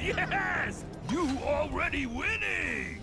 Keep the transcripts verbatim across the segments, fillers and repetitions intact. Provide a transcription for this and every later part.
Yes! You already winning!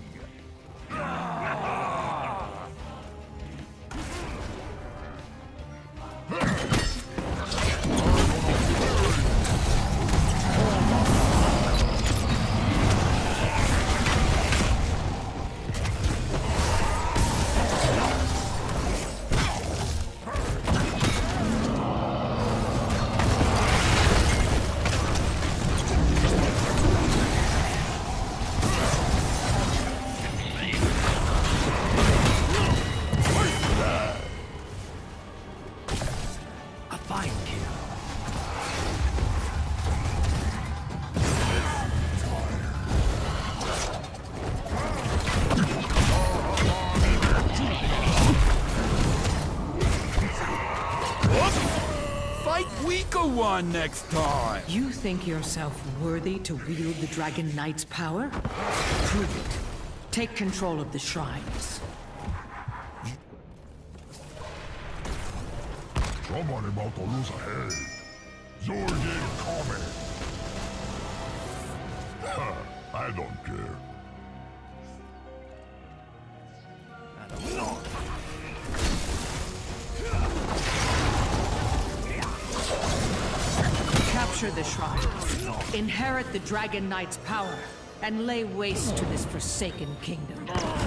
One next time. You think yourself worthy to wield the Dragon Knight's power? Prove it. Take control of the shrines. Someone about to lose a head. Zordon coming. I don't care. I don't know. Capture the shrines, inherit the Dragon Knight's power, and lay waste to this forsaken kingdom.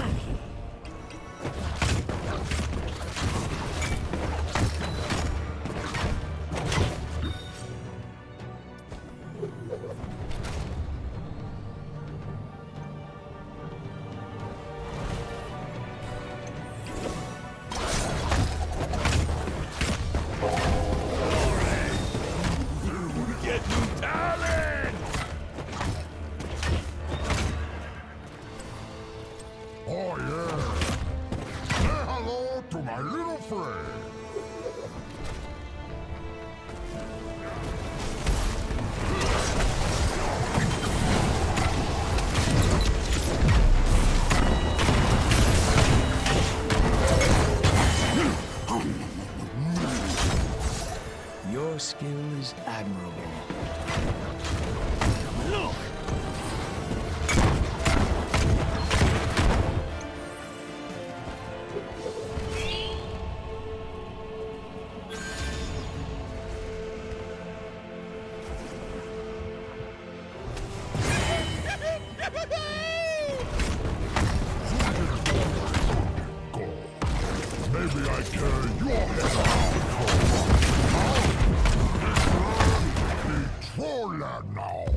Your skill is admirable. Look! Maybe I carry your head around. Troller now.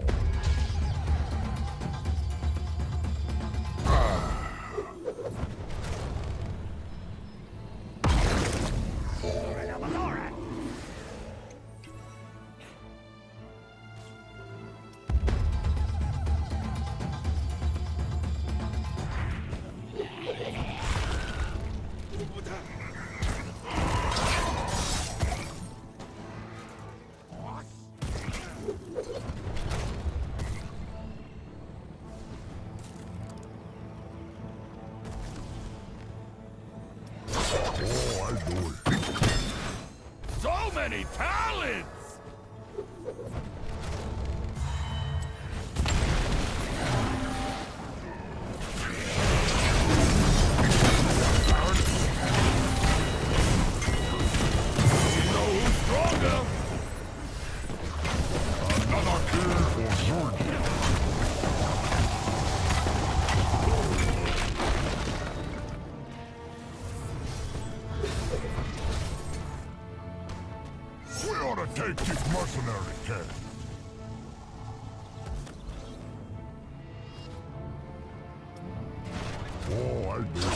So many talents! You know who's stronger? Another kill for Zordon. We ought to take this mercenary cat. Oh, I do.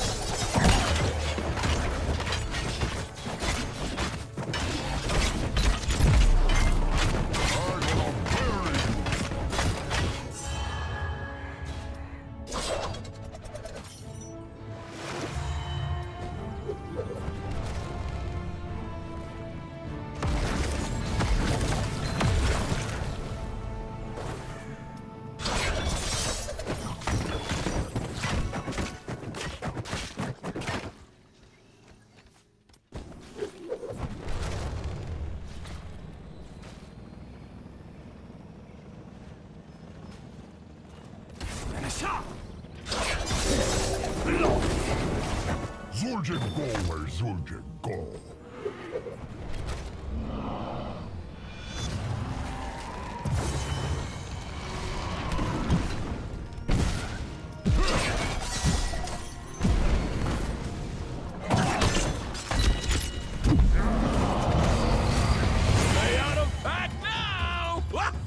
I'm gonna bury you. Zorgen go where Zorgen go. Stay out of back now!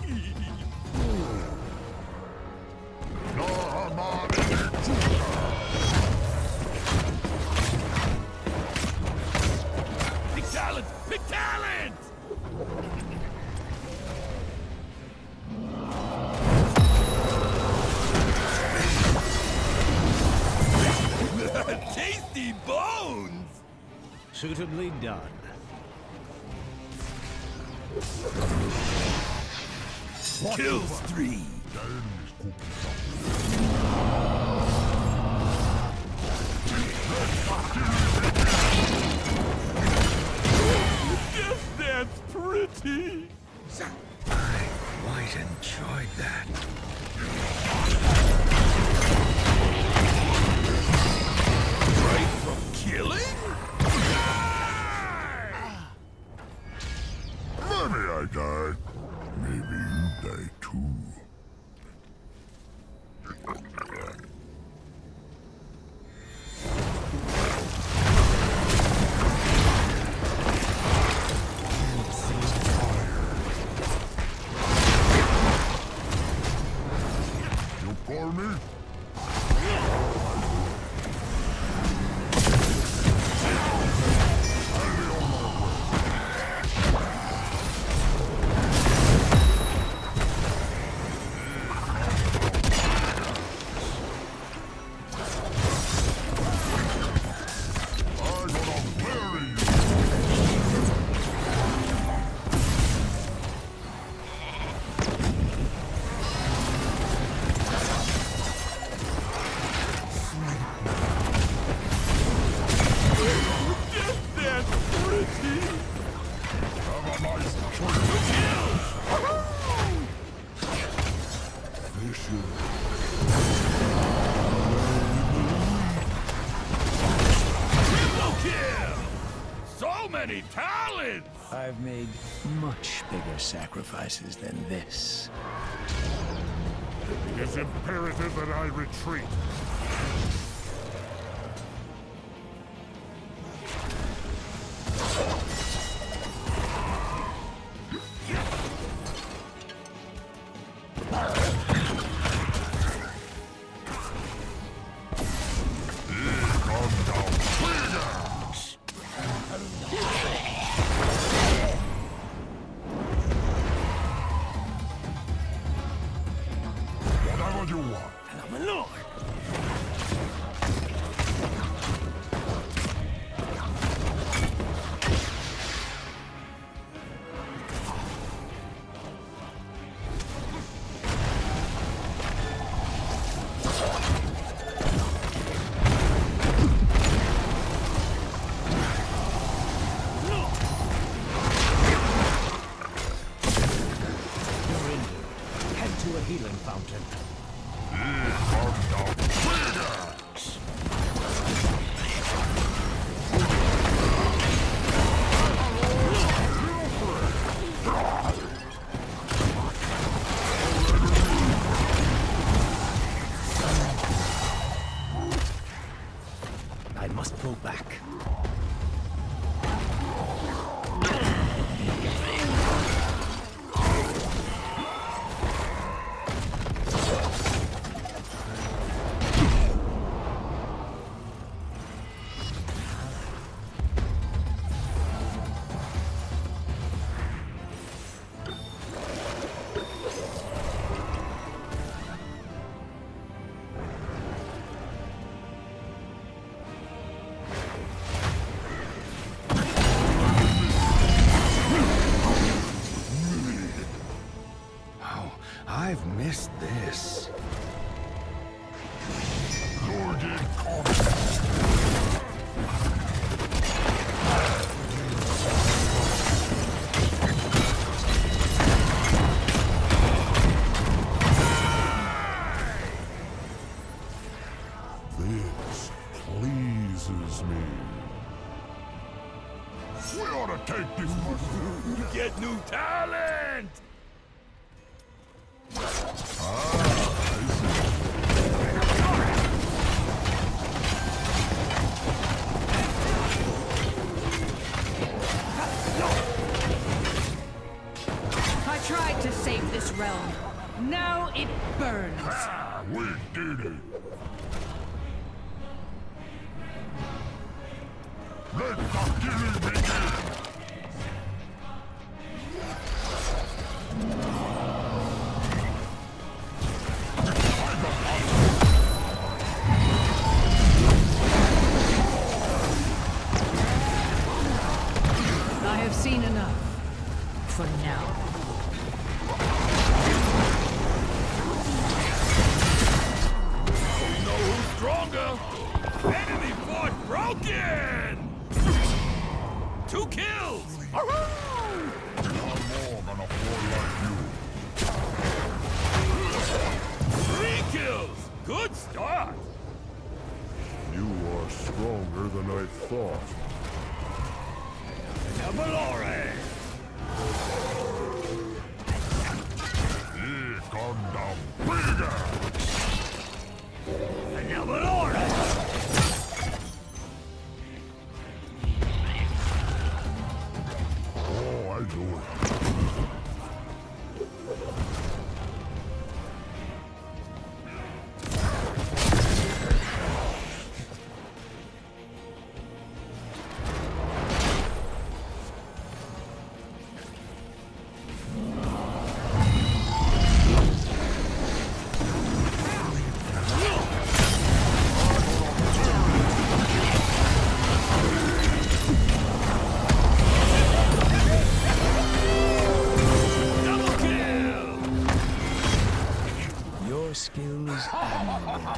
Big talent! Big talent! Tasty bones! Suitably done. Kills three. The enemy's cooking something. Yes, that's pretty. I quite enjoyed that. Right from killing? Maybe I die. Maybe you die too. You call me? I'm gonna bury you. Yes, that's pretty. Have a nice trip. Fishing. Triple kill! So many talents! I've made much bigger sacrifices than this. It is imperative that I retreat. Come down, triggers! Whatever you want. And I'm a lord. You're injured. Head to a healing fountain. Come down, triggers! I must pull back. Oh, I've missed this. Zorgen coming. This pleases me. get new talent! I tried to save this realm. Now it burns. Ah, we did it! Let the killing begin! I have seen enough. For now. You know who's stronger? Enemy fort broken! Two kills! I'm more than a boy like you. Three kills! Good start! You are stronger than I thought. Valore! Here come the bigger! Valore! Oh, I do it. Double kill! Your skill is admirable.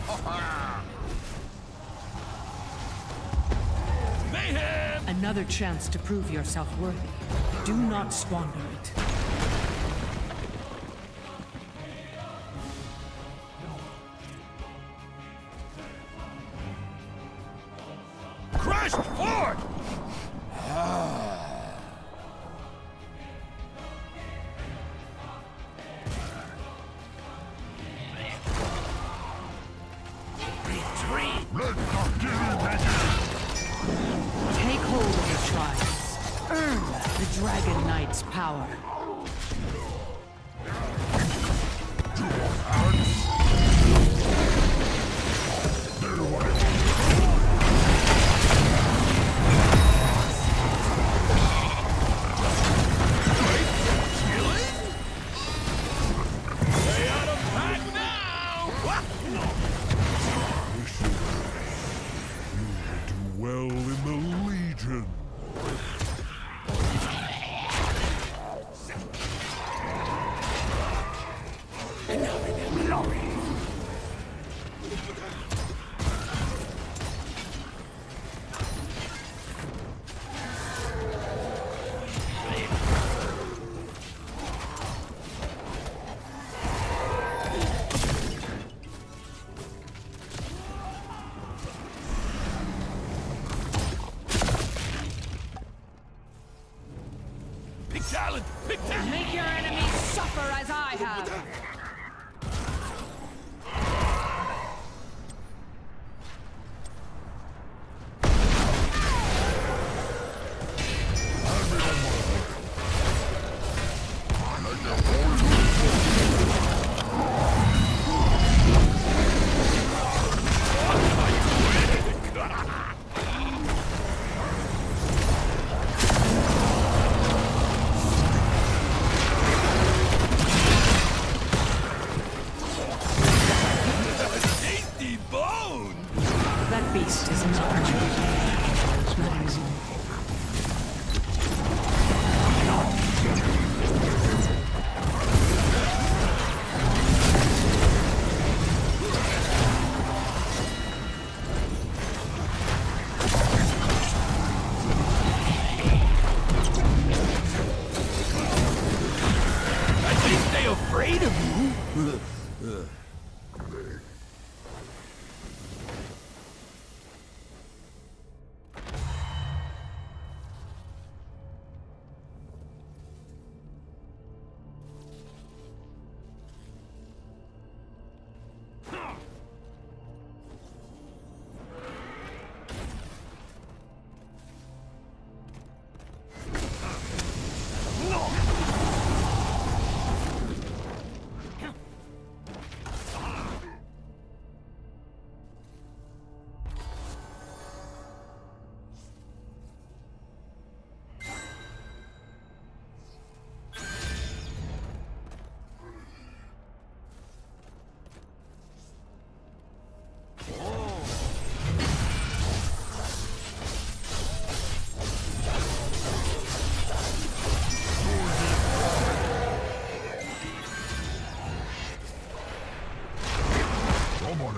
Mayhem! Another chance to prove yourself worthy. Do not squander it. Crushed fort! Retreat! Let the killing begin! Take hold of the shrines. Earn the Dragon Knight's power. Stay out of pack now! What? You will do well in the Legion. Big talent! Big talent! Make your enemies suffer as I have. Tasty bone! That beast is not not easy. I think they afraid of you!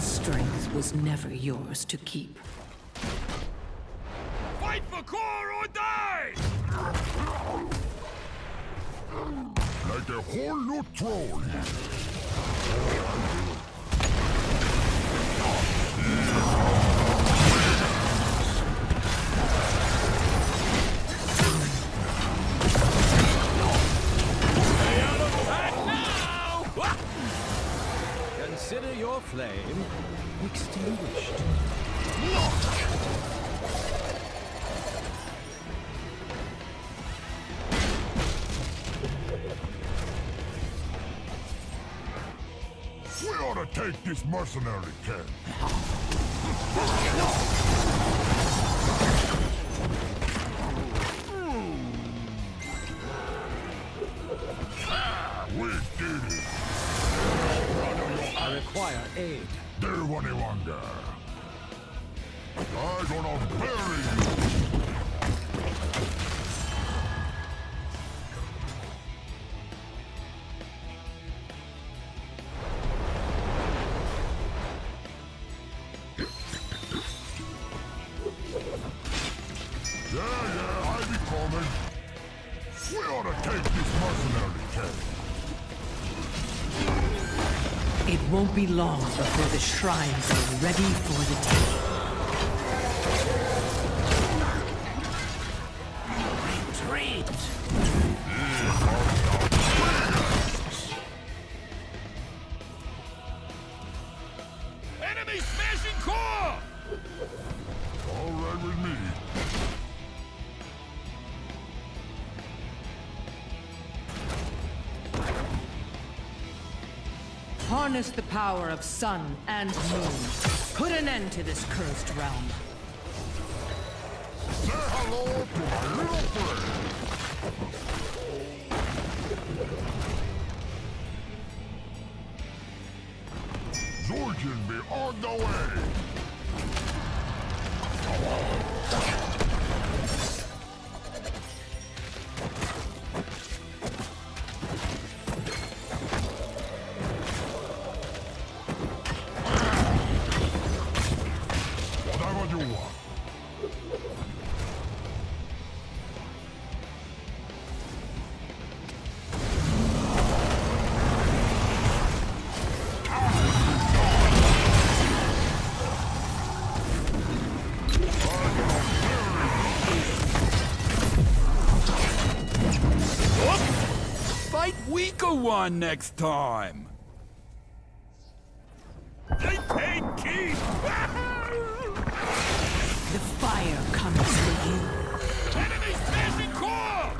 His strength was never yours to keep. Fight for Core or die! Like a whole new troll. Stay out of that now! Consider your flame extinguished. We ought to take this mercenary camp. Ah, we did it. I require aid. There, one wonder. I'm gonna bury you. Yeah, yeah, I be coming. We ought to take this mercenary camp. It won't be long before the shrines are ready for the taking. Retreat! Enemy smashing Core! All right with me. Harness the power of sun and moon. Put an end to this cursed realm. Say hello to my little friend. Zorjan be on the way. Whatever you want. Fight weaker one next time! They paid keep! The fire comes for you. Enemy smashing Core!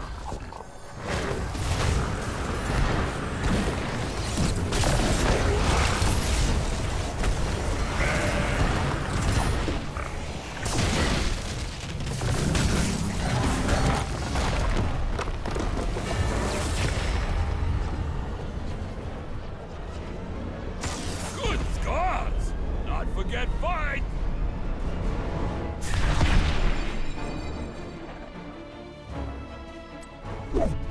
Good scars! Not forget fight! Woo!